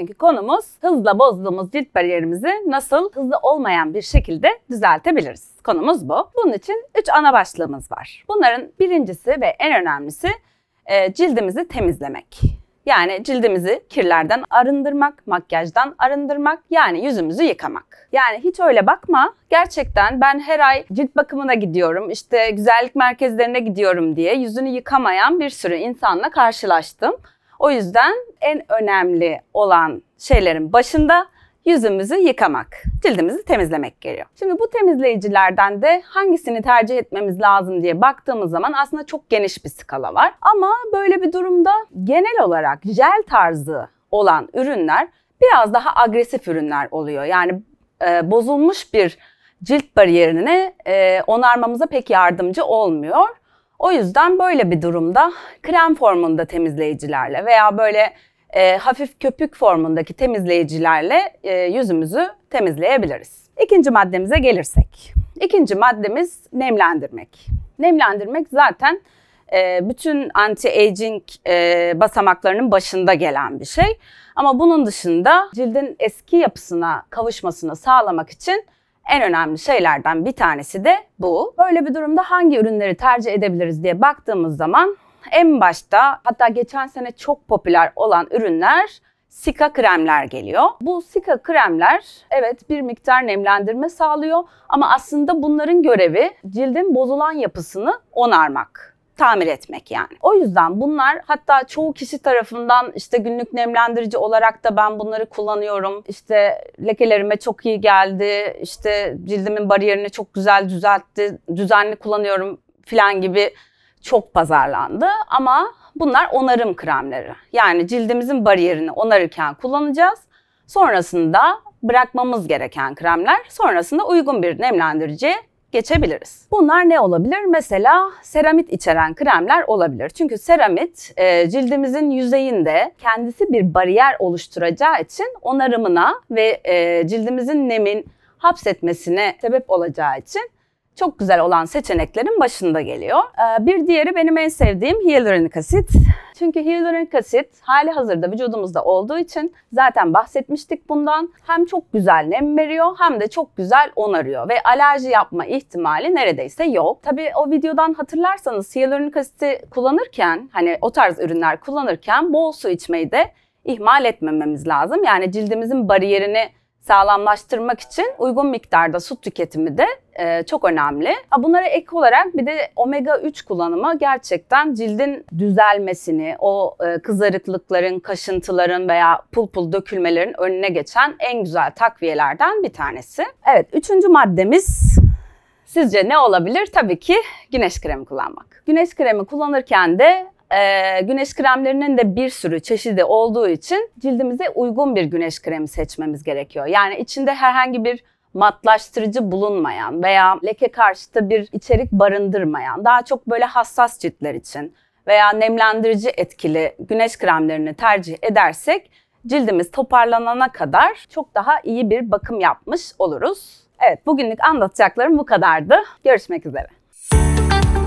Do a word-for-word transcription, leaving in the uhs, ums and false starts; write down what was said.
Bugünkü konumuz hızla bozduğumuz cilt bariyerimizi nasıl hızlı olmayan bir şekilde düzeltebiliriz? Konumuz bu. Bunun için üç ana başlığımız var. Bunların birincisi ve en önemlisi e, cildimizi temizlemek. Yani cildimizi kirlerden arındırmak, makyajdan arındırmak, yani yüzümüzü yıkamak. Yani hiç öyle bakma, gerçekten ben her ay cilt bakımına gidiyorum, işte güzellik merkezlerine gidiyorum diye yüzünü yıkamayan bir sürü insanla karşılaştım. O yüzden en önemli olan şeylerin başında yüzümüzü yıkamak, cildimizi temizlemek geliyor. Şimdi bu temizleyicilerden de hangisini tercih etmemiz lazım diye baktığımız zaman aslında çok geniş bir skala var. Ama böyle bir durumda genel olarak jel tarzı olan ürünler biraz daha agresif ürünler oluyor. Yani e, bozulmuş bir cilt bariyerini e, onarmamıza pek yardımcı olmuyor. O yüzden böyle bir durumda krem formunda temizleyicilerle veya böyle e, hafif köpük formundaki temizleyicilerle e, yüzümüzü temizleyebiliriz. İkinci maddemize gelirsek. İkinci maddemiz nemlendirmek. Nemlendirmek zaten e, bütün anti-aging e, basamaklarının başında gelen bir şey. Ama bunun dışında cildin eski yapısına kavuşmasını sağlamak için en önemli şeylerden bir tanesi de bu. Böyle bir durumda hangi ürünleri tercih edebiliriz diye baktığımız zaman en başta, hatta geçen sene çok popüler olan ürünler Sika kremler geliyor. Bu Sika kremler evet bir miktar nemlendirme sağlıyor ama aslında bunların görevi cildin bozulan yapısını onarmak, tamir etmek yani. O yüzden bunlar hatta çoğu kişi tarafından işte günlük nemlendirici olarak da ben bunları kullanıyorum. İşte lekelerime çok iyi geldi, işte cildimin bariyerini çok güzel düzeltti, düzenli kullanıyorum falan gibi çok pazarlandı. Ama bunlar onarım kremleri. Yani cildimizin bariyerini onarırken kullanacağız. Sonrasında bırakmamız gereken kremler, sonrasında uygun bir nemlendiriciye geçebiliriz. Bunlar ne olabilir? Mesela seramit içeren kremler olabilir. Çünkü seramit e, cildimizin yüzeyinde kendisi bir bariyer oluşturacağı için onarımına ve e, cildimizin nemin hapsetmesine sebep olacağı için çok güzel olan seçeneklerin başında geliyor. Ee, bir diğeri benim en sevdiğim hyaluronik asit. Çünkü hyaluronik asit hali hazırda vücudumuzda olduğu için zaten bahsetmiştik bundan. Hem çok güzel nem veriyor hem de çok güzel onarıyor ve alerji yapma ihtimali neredeyse yok. Tabii o videodan hatırlarsanız hyaluronik asiti kullanırken, hani o tarz ürünler kullanırken bol su içmeyi de ihmal etmememiz lazım. Yani cildimizin bariyerini sağlamlaştırmak için uygun miktarda su tüketimi de e, çok önemli. Bunlara ek olarak bir de omega üç kullanımı gerçekten cildin düzelmesini, o e, kızarıklıkların, kaşıntıların veya pul pul dökülmelerin önüne geçen en güzel takviyelerden bir tanesi. Evet, üçüncü maddemiz sizce ne olabilir? Tabii ki güneş kremi kullanmak. Güneş kremi kullanırken de Ee, güneş kremlerinin de bir sürü çeşidi olduğu için cildimize uygun bir güneş kremi seçmemiz gerekiyor. Yani içinde herhangi bir matlaştırıcı bulunmayan veya leke karşıtı bir içerik barındırmayan, daha çok böyle hassas ciltler için veya nemlendirici etkili güneş kremlerini tercih edersek cildimiz toparlanana kadar çok daha iyi bir bakım yapmış oluruz. Evet, bugünlük anlatacaklarım bu kadardı. Görüşmek üzere.